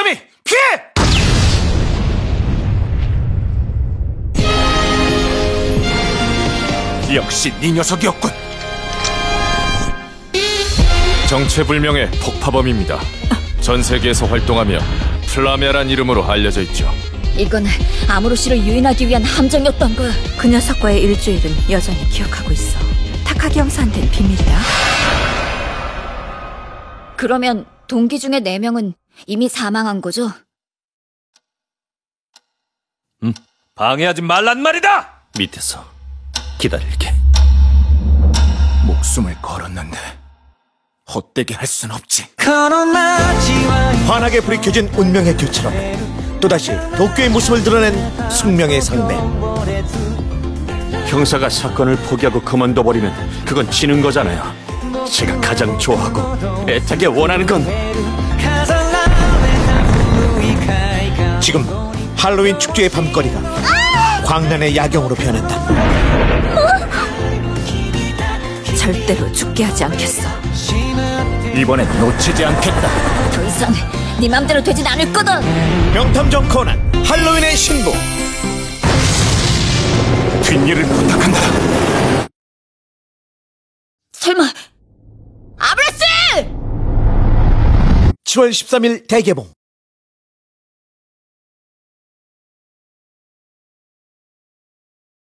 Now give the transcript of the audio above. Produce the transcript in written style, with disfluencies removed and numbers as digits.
무참히 피해! 역시 네 녀석이었군. 정체불명의 폭파범입니다. 전 세계에서 활동하며 플라메란 이름으로 알려져 있죠. 이건 아무로 씨를 유인하기 위한 함정이었던 거야. 그 녀석과의 일주일은 여전히 기억하고 있어. 타카기 형사한텐 비밀이야. 그러면 동기 중에 4명은 이미 사망한 거죠? 방해하지 말란 말이다! 밑에서 기다릴게. 목숨을 걸었는데 헛되게 할 순 없지. 환하게 불이 켜진 운명의 듀처럼 또다시 도쿄의 모습을 드러낸 숙명의 상대. 형사가 사건을 포기하고 그만둬버리면 그건 지는 거잖아요. 제가 가장 좋아하고 애타게 원하는 건 지금 할로윈 축제의 밤거리가 광란의 야경으로 변한다. 절대로 죽게 하지 않겠어. 이번엔 놓치지 않겠다. 더 이상 네 맘대로 되진 않을 거다. 명탐정 코난 할로윈의 신부. 뒷일을 부탁한다. 설마 아브라스! 7월 13일 대개봉.